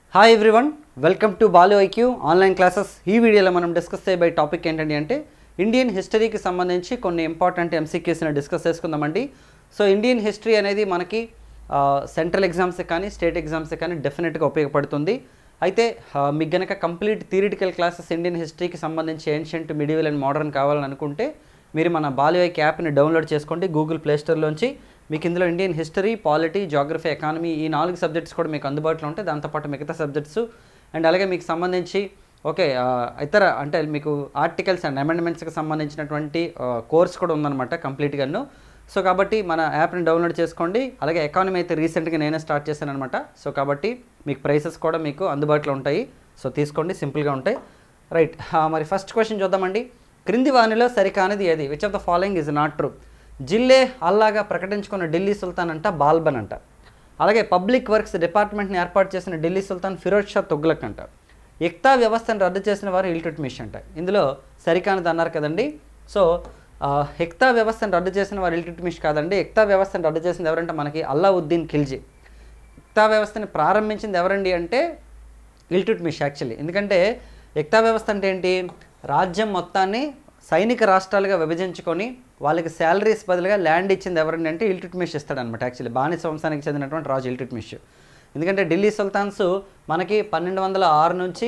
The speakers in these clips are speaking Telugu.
Hi everyone, welcome to Balu IQ online classes. ఈ వీడియోలో మనం డిస్కస్ చేయబోయే టాపిక్ ఏంటంటే ఇండియన్ హిస్టరీకి సంబంధించి కొన్ని ఇంపార్టెంట్ ఎంసీక్యూస్ని డిస్కస్ చేసుకుందామండి. సో ఇండియన్ హిస్టరీ అనేది మనకి సెంట్రల్ ఎగ్జామ్స్ కానీ స్టేట్ ఎగ్జామ్స్ కానీ డెఫినెట్గా ఉపయోగపడుతుంది. అయితే మీకు గనక కంప్లీట్ థియరిటికల్ క్లాసెస్ ఇండియన్ హిస్టరీకి సంబంధించి ఏన్షియంట్, మిడివల్ అండ్ మోడర్న్ కావాలని అనుకుంటే మీరు మన బాలు ఐక్యూ యాప్ని డౌన్లోడ్ చేసుకోండి గూగుల్ ప్లేస్టోర్లోంచి. మీకు ఇందులో Indian history, polity, geography, economy ఈ 4 సబ్జెక్ట్స్ కూడా మీకు అందుబాటులో ఉంటాయి. దాంతోపాటు మిగతా సబ్జెక్ట్స్ అండ్ అలాగే మీకు సంబంధించి ఇతర అంటే మీకు ఆర్టికల్స్ అండ్ అమెండ్మెంట్స్కి సంబంధించినటువంటి కోర్స్ కూడా ఉందన్నమాట కంప్లీట్గాను. సో కాబట్టి మన యాప్ని డౌన్లోడ్ చేసుకోండి. అలాగే ఎకానమీ అయితే రీసెంట్గా నేనే స్టార్ట్ చేశాను అనమాట. సో కాబట్టి మీకు ప్రైసెస్ కూడా మీకు అందుబాటులో ఉంటాయి. సో తీసుకోండి, సింపుల్గా ఉంటాయి. రైట్, మరి ఫస్ట్ క్వశ్చన్ చూద్దామండి. క్రింది వానిలో సరికానిది ఏది? Which of the following is not true? జిల్లే అల్లాగా ప్రకటించుకున్న ఢిల్లీ సుల్తాన్ అంట బాల్బన్ అంట. అలాగే పబ్లిక్ వర్క్స్ డిపార్ట్మెంట్ని ఏర్పాటు చేసిన ఢిల్లీ సుల్తాన్ ఫిరోజ్ షా తుగ్లక్ అంట. ఇక్తా వ్యవస్థను రద్దు చేసిన వారు ఇల్టుట్మిష్ అంట. ఇందులో సరికానిది అన్నారు కదండి. సో ఇక్తా వ్యవస్థను రద్దు చేసిన వారు ఇల్టుట్మిష్ కాదండి. ఇక్తా వ్యవస్థను రద్దు చేసింది ఎవరంటే మనకి అల్లావుద్దీన్ ఖిల్జీ. ఇక్తా వ్యవస్థని ప్రారంభించింది ఎవరండి అంటే ఇల్టుట్మిష్ యాక్చువల్లీ. ఎందుకంటే ఇక్తా వ్యవస్థ అంటే ఏంటి? రాజ్యం మొత్తాన్ని సైనిక రాష్ట్రాలుగా విభజించుకొని వాళ్ళకి శాలరీస్ బదులుగా ల్యాండ్ ఇచ్చింది ఎవరండి అంటే ఇల్టుట్మిష్ ఇస్తాడనమాట. యాక్చువల్లీ బానిస వంశానికి చెందినటువంటి రాజు ఇల్టుట్మిష్. ఎందుకంటే ఢిల్లీ సుల్తాన్స్ మనకి 1206 నుంచి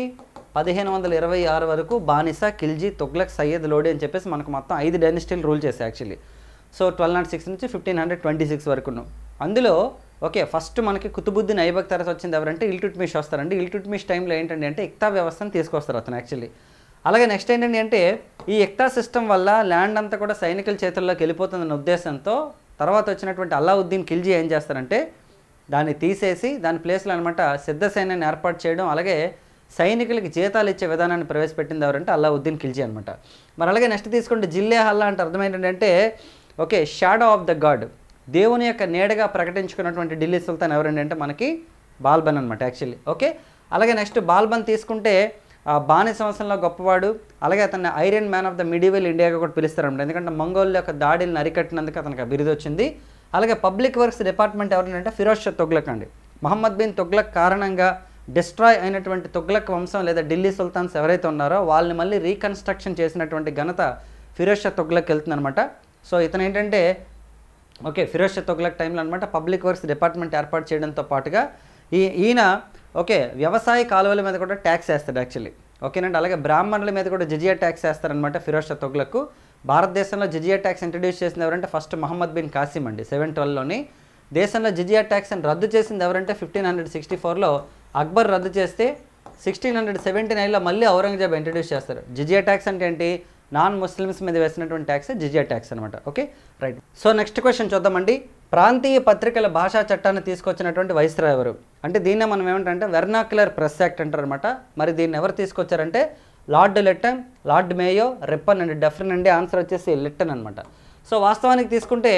1526 వరకు బానిస, ఖిల్జీ, తుగ్లక్, సయ్యద్, లోడి అని చెప్పేసి మనకు మొత్తం 5 డైనస్టీలు రూల్ చేశాయి యాక్చువల్లీ. సో 1206 నుంచి 1526 వరకును. అందులో ఫస్ట్ మనకి కుతుబుద్దీన్ ఐబక్ తర్వాత వచ్చింది ఎవరంటే ఇల్టుట్మిష్ వస్తారండి. ఇల్టుట్మిష్ టైంలో ఏంటంటే అంటే ఇక్తా వ్యవస్థను తీసుకొస్తారు అతను యాక్చువల్లీ. అలాగే నెక్స్ట్ ఏంటంటే అంటే ఈ ఇక్తా సిస్టమ్ వల్ల ల్యాండ్ అంతా కూడా సైనికుల చేతుల్లోకి వెళ్ళిపోతుందన్న ఉద్దేశంతో తర్వాత వచ్చినటువంటి అల్లావుద్దీన్ ఖిల్జీ ఏం చేస్తారంటే దాన్ని తీసేసి దాని ప్లేస్లో అనమాట సిద్ధ సైన్యాన్ని ఏర్పాటు చేయడం, అలాగే సైనికులకి జీతాలు ఇచ్చే విధానాన్ని ప్రవేశపెట్టింది ఎవరంటే అల్లావుద్దీన్ ఖిల్జీ అనమాట. మరి అలాగే నెక్స్ట్ తీసుకుంటే జిల్లే హల్లా అంటే అర్థం ఏంటంటే షాడో ఆఫ్ ద గాడ్, దేవుని యొక్క నీడగా ప్రకటించుకున్నటువంటి ఢిల్లీ సుల్తాన్ ఎవరండి అంటే మనకి బాల్బన్ అనమాట యాక్చువల్లీ. అలాగే నెక్స్ట్ బాల్బన్ తీసుకుంటే బానిస వంశంలో గొప్పవాడు, అలాగే అతన్ని iron man of the medieval ఇండియాగా కూడా పిలుస్తారన్నమాట. ఎందుకంటే మంగోల్ యొక్క దాడిని అరికట్టినందుకు అతనికి బిరుదు వచ్చింది. అలాగే పబ్లిక్ వర్క్స్ డిపార్ట్మెంట్ ఎవరంటే ఫిరోజ్ షా తుగ్లక్ అండి. మహమ్మద్ బిన్ తుగ్లక్ కారణంగా డిస్ట్రాయ్ అయినటువంటి తుగ్లక్ వంశం లేదా ఢిల్లీ సుల్తాన్స్ ఎవరైతే ఉన్నారో వాళ్ళని మళ్ళీ రీకన్స్ట్రక్షన్ చేసినటువంటి ఘనత ఫిరోజ్ షా తుగ్లక్ వెళ్తుందనమాట. సో ఇతను ఏంటంటే ఫిరోజ్ షా తుగ్లక్ టైంలో అనమాట పబ్లిక్ వర్క్స్ డిపార్ట్మెంట్ ఏర్పాటు చేయడంతో పాటుగా ఈయన వ్యవసాయ కాలువల మీద కూడా ట్యాక్స్ వేస్తాడు యాక్చువల్లీ. ఓకేనండి. అలాగే బ్రాహ్మణుల మీద కూడా జిజియా ట్యాక్స్ వేస్తారనమాట ఫిరోజ్ షా తుగ్లక్. భారతదేశంలో జిజియా ట్యాక్స్ ఇంట్రడ్యూస్ చేసింది ఎవరంటే ఫస్ట్ మహమ్మద్ బిన్ కాసిం అండి 712లోని. దేశంలో జిజియా ట్యాక్స్ని రద్దు చేసింది ఎవరంటే 1564లో అక్బర్ రద్దు చేస్తే 1679లో మళ్ళీ ఔరంగజేబ్ ఇంట్రడ్యూస్ చేస్తారు. జిజియా ట్యాక్స్ అంటే ఏంటి? నాన్ ముస్లిమ్స్ మీద వేసినటువంటి ట్యాక్స్ జిజియా ట్యాక్స్ అనమాట. రైట్. సో నెక్స్ట్ క్వశ్చన్ చూద్దామండి. ప్రాంతీయ పత్రికల భాషా చట్టాన్ని తీసుకొచ్చినటువంటి వైస్రాయ్ ఎవరు? అంటే దీన్నే మనం ఏమంటే వెర్నాక్యులర్ ప్రెస్ యాక్ట్ అంటారు అనమాట. మరి దీన్ని ఎవరు తీసుకొచ్చారంటే lord Lytton, lord Mayo, Ripon and Dufferin అండి. ఆన్సర్ వచ్చేసి లిట్టన్ అనమాట. సో వాస్తవానికి తీసుకుంటే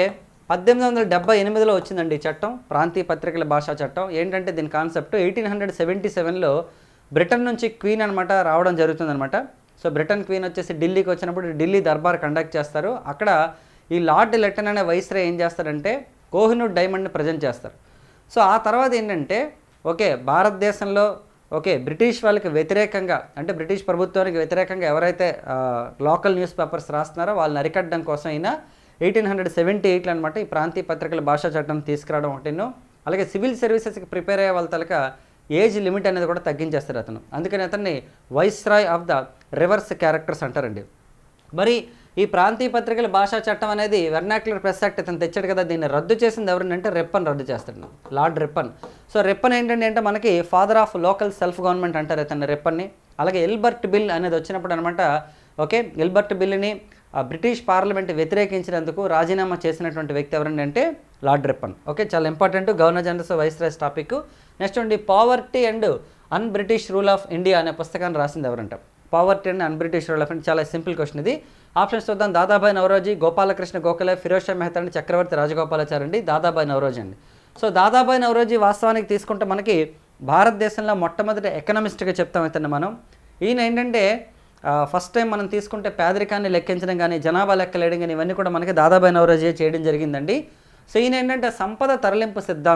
1878లో వచ్చిందండి ఈ చట్టం, ప్రాంతీయ పత్రికల భాషా చట్టం. ఏంటంటే దీని కాన్సెప్ట్ 1877లో బ్రిటన్ నుంచి క్వీన్ అనమాట రావడం జరుగుతుందనమాట. సో బ్రిటన్ క్వీన్ వచ్చేసి ఢిల్లీకి వచ్చినప్పుడు ఢిల్లీ దర్బార్ కండక్ట్ చేస్తారు. అక్కడ ఈ లార్డ్ లిట్టన్ అనే వైస్రాయ్ ఏం చేస్తారంటే కోహినూర్ డైమండ్ని ప్రజెంట్ చేస్తారు. సో ఆ తర్వాత ఏంటంటే భారతదేశంలో బ్రిటిష్ వాళ్ళకి వ్యతిరేకంగా అంటే బ్రిటిష్ ప్రభుత్వానికి వ్యతిరేకంగా ఎవరైతే లోకల్ న్యూస్ పేపర్స్ రాస్తున్నారో వాళ్ళని అరికట్టడం కోసం అయినా 1878లో అనమాట ఈ ప్రాంతీయ పత్రికల భాషా చట్టం తీసుకురావడం ఒకటిను. అలాగే సివిల్ సర్వీసెస్కి ప్రిపేర్ అయ్యే వాళ్ళ తలక ఏజ్ లిమిట్ అనేది కూడా తగ్గించేస్తారు అతను. అందుకని అతన్ని viceroy of the reverse characters అంటారండి. మరి ఈ ప్రాంతీయ పత్రికల భాషా చట్టం అనేది వెర్నాక్యులర్ ప్రెస్ యాక్ట్ ఇతను తెచ్చాడు కదా, దీన్ని రద్దు చేసింది ఎవరంటే రిప్పన్ రద్దు చేస్తాడు, లార్డ్ రిప్పన్. సో రిప్పన్ ఏంటంటే అంటే మనకి father of local self government అంటారు ఇతను రిప్పన్ని. అలాగే ఎల్బర్ట్ బిల్ అనేది వచ్చినప్పుడు అనమాట ఎల్బర్ట్ బిల్ని బ్రిటిష్ పార్లమెంట్ వ్యతిరేకించినందుకు రాజీనామా చేసినటువంటి వ్యక్తి ఎవరంటే లార్డ్ రిప్పన్. చాలా important governor generals viceroys topic. Next అండి poverty and un British rule of India అనే పుస్తకాన్ని రాసింది ఎవరంట? Poverty and un British rule of India. చాలా సింపుల్ క్వశ్చన్ ఇది. ఆప్షన్స్ చూద్దాం. దాదాబాయి నవరోజీ, గోపాలకృష్ణ గోఖలే, ఫిరోజ్ షా మెహతా అండి, చక్రవర్తి రాజగోపాలాచారి అండి. దాదాబాయి నవరోజీ అండి. సో దాదాబాయి నవరోజీ వాస్తవానికి తీసుకుంటే మనకి భారతదేశంలో మొట్టమొదటి ఎకనామిస్ట్గా చెప్తాం ఇతన్ని మనం. ఈయన ఏంటంటే ఫస్ట్ టైం మనం తీసుకుంటే పేదరికాన్ని లెక్కించడం కానీ జనాభా లెక్కలేయడం కానీ ఇవన్నీ కూడా మనకి దాదాబాయి నవరోజీ చేయడం జరిగిందండి. సో ఈయన ఏంటంటే సంపద తరలింపు సిద్ధాంతం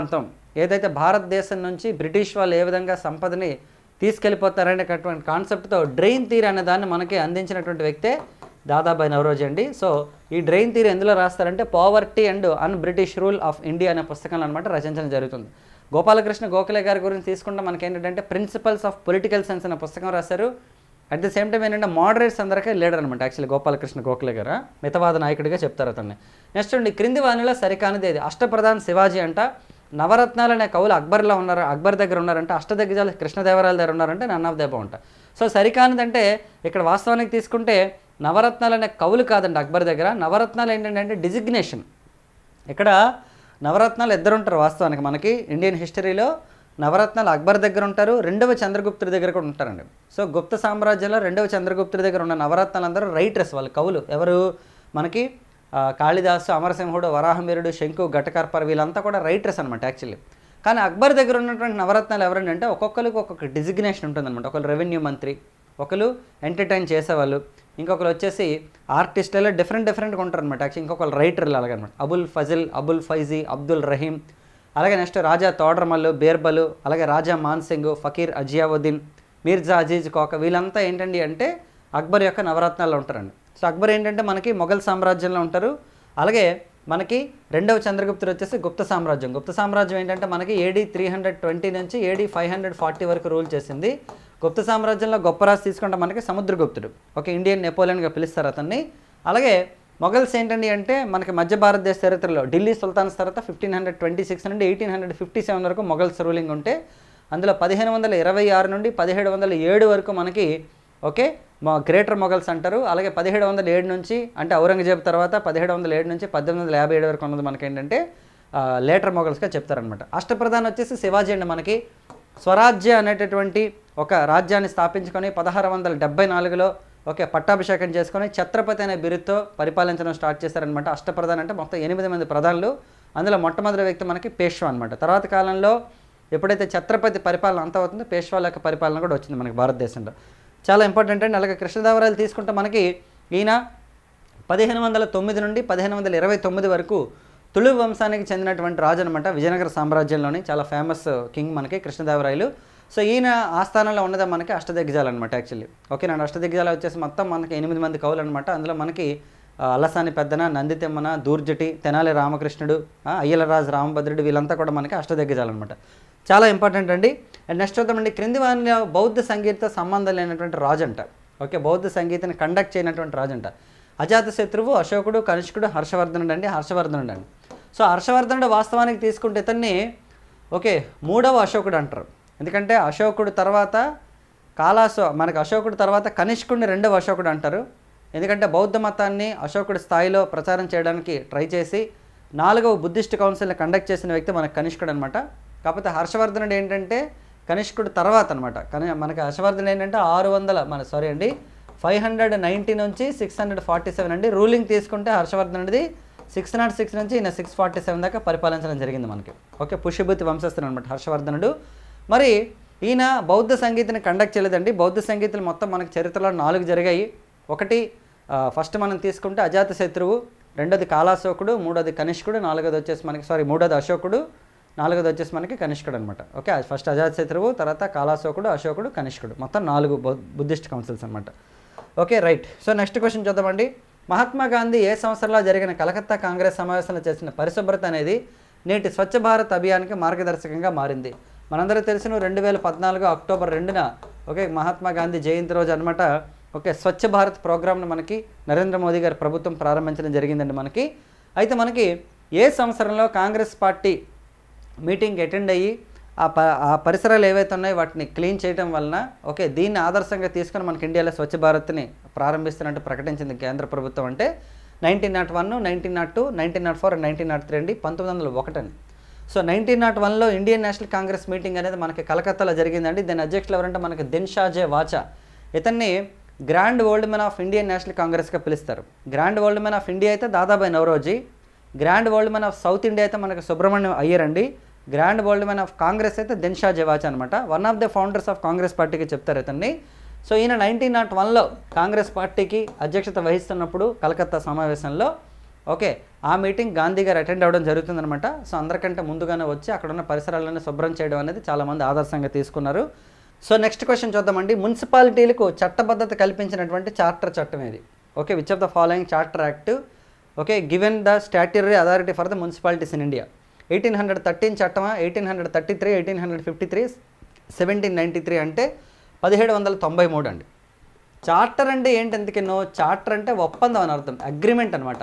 ఏదైతే భారతదేశం నుంచి బ్రిటిష్ వాళ్ళు ఏ విధంగా సంపదని తీసుకెళ్ళిపోతారనేటటువంటి కాన్సెప్ట్తో డ్రెయిన్ థియరీ అనే దాన్ని మనకి అందించినటువంటి వ్యక్తే దాదాబాయి నవరోజీ అండి. సో ఈ డ్రెయిన్ థియరీ ఎందులో రాస్తారంటే poverty and un British rule of India అనే పుస్తకాలు అనమాట రచించడం జరుగుతుంది. గోపాలకృష్ణ గోఖలే గారి గురించి తీసుకుంటే మనకి ఏంటంటే ప్రిన్సిపల్స్ ఆఫ్ పొలిటికల్ సైన్స్ అనే పుస్తకం రాశారు. అట్ ది సేమ్ టైం ఏంటంటే మోడరేట్స్ అందరికీ లీడర్ అనమాట యాక్చువల్లీ గోపాలకృష్ణ గోఖలే గారు, మితవాద నాయకుడిగా చెప్తారు అతన్ని. నెక్స్ట్ అండి క్రింది వాణిలో సరికానిది ఏది? అష్టప్రధాన్ శివాజీ అంట, నవరత్నాలు అనే కవులు అక్బర్లో ఉన్నారు, అక్బర్ దగ్గర ఉన్నారంటే, అష్టదిగ్గజాలు కృష్ణదేవరాయల దగ్గర ఉన్నారంటే నన్ ఆఫ్ దేబో అంట. సో సరికానిదంటే ఇక్కడ వాస్తవానికి తీసుకుంటే నవరత్నాలు అనే కవులు కాదండి అక్బర్ దగ్గర. నవరత్నాలు ఏంటంటే డిజిగ్నేషన్. ఇక్కడ నవరత్నాలు ఇద్దరు ఉంటారు వాస్తవానికి మనకి ఇండియన్ హిస్టరీలో. నవరత్నాలు అక్బర్ దగ్గర ఉంటారు, రెండవ చంద్రగుప్తుడి దగ్గర కూడా ఉంటారండి. సో గుప్త సామ్రాజ్యంలో రెండవ చంద్రగుప్తుడి దగ్గర ఉన్న నవరత్నాలు అందరూ రైటర్స్, వాళ్ళు కవులు. ఎవరు మనకి కాళిదాసు, అమరసింహుడు, వరాహమిరుడు, శంకు, ఘటకర్పర్ వీళ్ళంతా కూడా రైటర్స్ అనమాట యాక్చువల్లీ. కానీ అక్బర్ దగ్గర ఉన్నటువంటి నవరత్నాలు ఎవరంటే ఒక్కొక్కరికి ఒక్కొక్క డిజిగ్నేషన్ ఉంటుందన్నమాట. ఒకరు రెవెన్యూ మంత్రి, ఒకరు ఎంటర్టైన్ చేసేవాళ్ళు, ఇంకొకరు వచ్చేసి ఆర్టిస్టులలో డిఫరెంట్గా ఉంటారు అనమాట యాక్చువల్లీ. ఇంకొకరు రైటర్లు అలాగనమాట. అబుల్ ఫజిల్, అబుల్ ఫైజీ, అబ్దుల్ రహీం, అలాగే నెక్స్ట్ రాజా తోడర్మల్లు, బీర్బలు, అలాగే రాజా మాన్సింగ్, ఫకీర్ అజియావుద్దీన్, మీర్జా అజీజ్ కోక వీళ్ళంతా ఏంటండి అంటే అక్బర్ యొక్క నవరత్నాల్లో ఉంటారండి. సో అక్బర్ ఏంటంటే మనకి మొఘల్ సామ్రాజ్యంలో ఉంటారు. అలాగే మనకి రెండవ చంద్రగుప్తుడు వచ్చేసి గుప్త సామ్రాజ్యం. గుప్త సామ్రాజ్యం ఏంటంటే మనకి AD 320 నుంచి AD 540 వరకు రూల్ చేసింది. గుప్త సామ్రాజ్యంలో గొప్ప రాజు తీసుకుంటే మనకి సముద్రగుప్తుడు, ఓకే, ఇండియన్ నెపోలియన్గా పిలుస్తారు అతన్ని. అలాగే మొఘల్స్ ఏంటండి అంటే మనకి మధ్య భారతదేశ చరిత్రలో ఢిల్లీ సుల్తాన్స్ తర్వాత 1526 నుండి 1857 వరకు మొఘల్స్ రూలింగ్ ఉంటే అందులో 1526 నుండి 1707 వరకు మనకి ఓకే గ్రేటర్ మొఘల్స్ అంటారు. అలాగే 1707 నుంచి అంటే ఔరంగజేబ్ తర్వాత 1707 నుంచి 1857 వరకు ఉన్నది మనకి ఏంటంటే లేటర్ మొఘల్స్గా చెప్తారనమాట. అష్టప్రధాన్ వచ్చేసి శివాజీ అండి. మనకి స్వరాజ్య అనేటటువంటి ఒక రాజ్యాన్ని స్థాపించుకొని 1674లో ఓకే పట్టాభిషేకం చేసుకొని ఛత్రపతి అనే బిరుదుతో పరిపాలించడం స్టార్ట్ చేశారనమాట. అష్టప్రధాన్ అంటే మొత్తం 8 మంది ప్రధానులు, అందులో మొట్టమొదటి వ్యక్తి మనకి పేష్వా అనమాట. తర్వాత కాలంలో ఎప్పుడైతే ఛత్రపతి పరిపాలన అంత అవుతుందో పేష్వాల యొక్క పరిపాలన కూడా వచ్చింది మనకి భారతదేశంలో. చాలా ఇంపార్టెంట్ అండి. అలాగే కృష్ణదేవరాయలు తీసుకుంటే మనకి ఈయన 1509 నుండి 1529 వరకు తుళు వంశానికి చెందినటువంటి రాజు అనమాట. విజయనగర సామ్రాజ్యంలోని చాలా ఫేమస్ కింగ్ మనకి కృష్ణదేవరాయలు. సో ఈయన ఆస్థానంలో ఉన్నదే మనకి అష్టదిగ్గజాలు అనమాట యాక్చువల్లీ. ఓకే నా అష్టదిగ్గజాలు వచ్చేసి మొత్తం మనకి 8 మంది కవులు అనమాట. అందులో మనకి అల్లసాని పెద్దన, నందితెమ్మన, దూర్జటి, తెనాలి రామకృష్ణుడు, అయ్యలరాజు రామభద్రుడు వీళ్ళంతా కూడా మనకి అష్టదిగ్గజాలు అనమాట. చాలా ఇంపార్టెంట్ అండి. అండ్ నెక్స్ట్ చూద్దామండి క్రింది వారిలో బౌద్ధ సంగీత సంబంధం లేనటువంటి రాజు అంట. ఓకే బౌద్ధ సంగీతాన్ని కండక్ట్ చేయనటువంటి రాజు అంట. అజాతశత్రువు, అశోకుడు, కనిష్కుడు, హర్షవర్ధనుడు అండి. హర్షవర్ధనుడు అండి. సో హర్షవర్ధనుడు వాస్తవానికి తీసుకుంటే ఇతన్ని ఓకే 3వ అశోకుడు అంటారు. ఎందుకంటే అశోకుడు తర్వాత మనకి అశోకుడు తర్వాత కనిష్కుడిని 2వ అశోకుడు అంటారు. ఎందుకంటే బౌద్ధ మతాన్ని అశోకుడి స్థాయిలో ప్రచారం చేయడానికి ట్రై చేసి 4వ బుద్ధిస్ట్ కౌన్సిల్ని కండక్ట్ చేసిన వ్యక్తి మనకి కనిష్కుడు అనమాట. కాకపోతే హర్షవర్ధనుడు ఏంటంటే కనిష్కుడు తర్వాత అనమాట. మనకి హర్షవర్ధనుడు ఏంటంటే 590 నుంచి 647 అండి. రూలింగ్ తీసుకుంటే హర్షవర్ధనుడిది 606 నుంచి ఈయన 647 దాకా పరిపాలించడం జరిగింది మనకి. ఓకే పుష్యభూతి వంశస్థుడు అనమాట హర్షవర్ధనుడు. మరి ఈయన బౌద్ధ సంగీతాన్ని కండక్ట్ చేయలేదండి. బౌద్ధ సంగీతాలు మొత్తం మనకి చరిత్రలో 4 జరిగాయి. ఒకటి ఫస్ట్ మనం తీసుకుంటే అజాతశత్రువు, రెండోది కాలాశోకుడు, మూడోది కనిష్కుడు, నాలుగోది వచ్చేసి మనకి మూడోది అశోకుడు, నాలుగోది వచ్చేసి మనకి కనిష్కుడు అనమాట. ఓకే ఫస్ట్ అజాతశత్రువు, తర్వాత కాలాశోకుడు, అశోకుడు, కనిష్కుడు, మొత్తం 4 బుద్ధిస్ట్ కౌన్సిల్స్ అనమాట. Okay right. So next question చూద్దామండి. మహాత్మా గాంధీ ఏ సంవత్సరంలో జరిగిన కలకత్తా కాంగ్రెస్ సమావేశంలో చేసిన పరిశుభ్రత అనేది నేటి స్వచ్ఛ భారత్ అభియాన్కి మార్గదర్శకంగా మారింది? మనందరూ తెలిసిన 2014 అక్టోబర్ 2న ఓకే మహాత్మా గాంధీ జయంతి రోజు అనమాట. ఓకే స్వచ్ఛ భారత్ ప్రోగ్రామ్ను మనకి నరేంద్ర మోదీ గారి ప్రభుత్వం ప్రారంభించడం జరిగిందండి మనకి. అయితే మనకి ఏ సంవత్సరంలో కాంగ్రెస్ పార్టీ మీటింగ్ అటెండ్ అయ్యి ఆ పరిసరాలు ఏవైతే ఉన్నాయో వాటిని క్లీన్ చేయడం వలన ఓకే దీన్ని ఆదర్శంగా తీసుకొని మనకి ఇండియాలో స్వచ్ఛ భారత్ని ప్రారంభిస్తున్నట్టు ప్రకటించింది కేంద్ర ప్రభుత్వం అంటే 1901, 1902, 1904 అండ్ 1903 అండి. 1901 అండి. సో 1901లో ఇండియన్ నేషనల్ కాంగ్రెస్ మీటింగ్ అనేది మనకి కలకత్తాలో జరిగిందండి. దాని అధ్యక్షులు ఎవరంటే మనకి దిన్షాజే వాచా. ఇతన్ని grand old man of Indian national కాంగ్రెస్గా పిలుస్తారు. Grand old man of India అయితే Dadabhai Naoroji, grand old man of south India అయితే మనకి సుబ్రహ్మణ్యం అయ్యర్ అండి, grand old man of congress అయితే దిన్షాజే వాచా అనమాట. One of the founders of congress పార్టీకి చెప్తారు ఇతన్ని. సో ఈయన 1901లో కాంగ్రెస్ పార్టీకి అధ్యక్షత వహిస్తున్నప్పుడు కలకత్తా సమావేశంలో ఓకే, ఆ మీటింగ్ గాంధీ గారు అటెండ్ అవ్వడం జరుగుతుందనమాట. సో అందరికంటే ముందుగానే వచ్చి అక్కడ ఉన్న పరిసరాలను శుభ్రం చేయడం అనేది చాలామంది ఆదర్శంగా తీసుకున్నారు. సో నెక్స్ట్ క్వశ్చన్ చూద్దామండి. మున్సిపాలిటీలకు చట్టబద్ధత కల్పించినటువంటి చార్టర్ చట్టం ఏది? Okay, which of the following charter act okay given the statutory authority for the municipalities in India? 1813 చట్టమా, 1833, 1853, 1793 అంటే 1793 అండి. చార్టర్ అంటే ఏంటి? ఎందుకనో చార్టర్ అంటే ఒప్పందం అని అర్థం, అగ్రిమెంట్ అనమాట.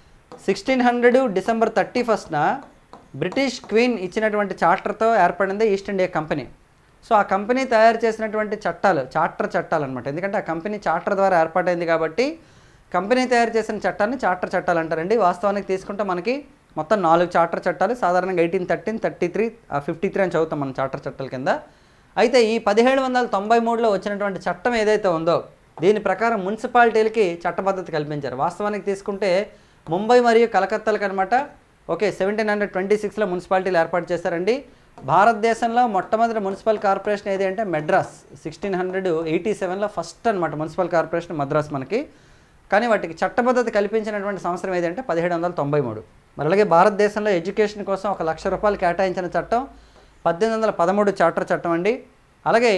1600 డిసెంబర్ 31న బ్రిటిష్ క్వీన్ ఇచ్చినటువంటి చార్టర్తో ఏర్పడింది ఈస్ట్ ఇండియా కంపెనీ. సో ఆ కంపెనీ తయారు చేసినటువంటి చట్టాలు చార్టర్ చట్టాలు అనమాట. ఎందుకంటే ఆ కంపెనీ చార్టర్ ద్వారా ఏర్పాటైంది కాబట్టి కంపెనీ తయారు చేసిన చట్టాన్ని చార్టర్ చట్టాలు అంటారండి. వాస్తవానికి తీసుకుంటే మనకి మొత్తం 4 చార్టర్ చట్టాలు, సాధారణంగా 1813, 33, 53 అని చదువుతాం మనం చార్టర్ చట్టాల కింద. అయితే ఈ 1793లో వచ్చినటువంటి చట్టం ఏదైతే ఉందో దీని ప్రకారం మున్సిపాలిటీలకి చట్టబద్ధత కల్పించారు. వాస్తవానికి తీసుకుంటే ముంబై మరియు కలకత్తాలకు అనమాట. ఓకే, 1726లో మున్సిపాలిటీలు ఏర్పాటు చేశారండి. భారతదేశంలో మొట్టమొదటి మున్సిపల్ కార్పొరేషన్ ఏది అంటే మెడ్రాస్. 1687లో ఫస్ట్ అనమాట మున్సిపల్ కార్పొరేషన్ మద్రాస్ మనకి. కానీ వాటికి చట్టబద్ధత కల్పించినటువంటి సంవత్సరం ఏదంటే 1793. మరి అలాగే భారతదేశంలో ఎడ్యుకేషన్ కోసం 1,00,000 రూపాయలు కేటాయించిన చట్టం 1813 చార్టర్ చట్టం అండి. అలాగే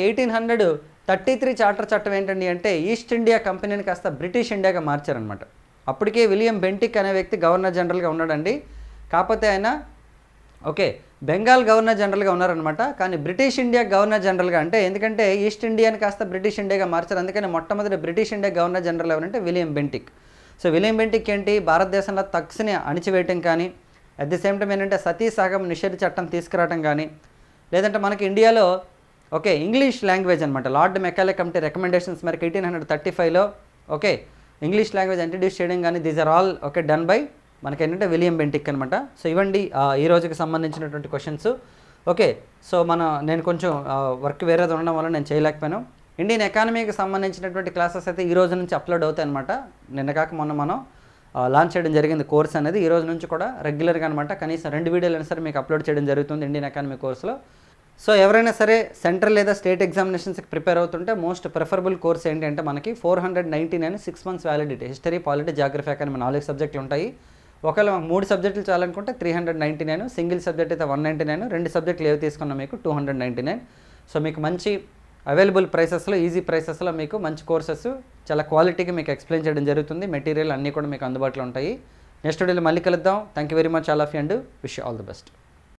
1833 చార్టర్ చట్టం ఏంటండి అంటే ఈస్ట్ ఇండియా కంపెనీని కాస్త బ్రిటిష్ ఇండియాగా మార్చారనమాట. అప్పటికే విలియం బెంటిక్ అనే వ్యక్తి గవర్నర్ జనరల్గా ఉన్నాడండి. కాకపోతే ఆయన ఓకే బెంగాల్ గవర్నర్ జనరల్గా ఉన్నారనమాట. కానీ బ్రిటిష్ ఇండియా గవర్నర్ జనరల్గా అంటే ఎందుకంటే ఈస్ట్ ఇండియాని కాస్త బ్రిటిష్ ఇండియాగా మార్చారు. అందుకని మొట్టమొదటి బ్రిటిష్ ఇండియా గవర్నర్ జనరల్ ఎవరంటే William Bentinck. So William Bentinck ఏంటి, భారతదేశంలో థగ్స్ని అణిచివేయటం కానీ, అట్ ది సేమ్ టైం ఏంటంటే సతీ సహగమన నిషేధ చట్టం తీసుకురావడం కానీ, లేదంటే మనకి ఇండియాలో ఓకే ఇంగ్లీష్ లాంగ్వేజ్ అనమాట. లార్డ్ మెకాలే కమిటీ రికమెండేషన్స్ మేరకు 1835లో ఓకే ఇంగ్లీష్ లాంగ్వేజ్ ఇంట్రడ్యూస్ చేయడం కానీ, these are all okay done by మనకేంటంటే విలియం బెంటిక్ అనమాట. సో ఇవ్వండి ఈ రోజుకి సంబంధించినటువంటి క్వశ్చన్స్. ఓకే, సో నేను కొంచెం వర్క్ వేరేది ఉండడం వల్ల నేను చేయలేకపోయాను. ఇండియన్ ఎకానమీకి సంబంధించినటువంటి క్లాసెస్ అయితే ఈ రోజు నుంచి అప్లోడ్ అవుతాయి అనమాట. నిన్న కాక మొన్న మనం లాంచ్ చేయడం జరిగింది కోర్స్ అనేది. ఈ రోజు నుంచి కూడా రెగ్యులర్గా అనమాట కనీసం 2 వీడియోలు అయినా సరే మీకు అప్లోడ్ చేయడం జరుగుతుంది ఇండియన్ ఎకానమీ కోర్సులో. సో ఎవరైనా సరే సెంట్రల్ లేదా స్టేట్ ఎగ్జామినేషన్స్కి ప్రిపేర్ అవుతుంటే మోస్ట్ ప్రిఫరబుల్ కోర్స్ ఏంటి అంటే మనకి 499 6 months validity, history, polity, geography, economy 4 సబ్జెక్టులు ఉంటాయి. ఒకవేళ 3 సబ్జెక్టులు చాలనుకుంటే 399, సింగిల్ సబ్జెక్ట్ అయితే 199, 2 సబ్జెక్టులు ఏవి తీసుకున్నా మీకు 299. సో మీకు మంచి అవైలబుల్ ప్రైసెస్లో, ఈజీ ప్రైసెస్లో మీకు మంచి కోర్సెస్ చాలా క్వాలిటీగా మీకు ఎక్స్ప్లెయిన్ చేయడం జరుగుతుంది. మెటీరియల్ అన్నీ కూడా మీకు అందుబాటులో ఉంటాయి. నెక్స్ట్ వీడియోలో మళ్ళీ కలుద్దాం. Thank you very much all of you and wish all the best.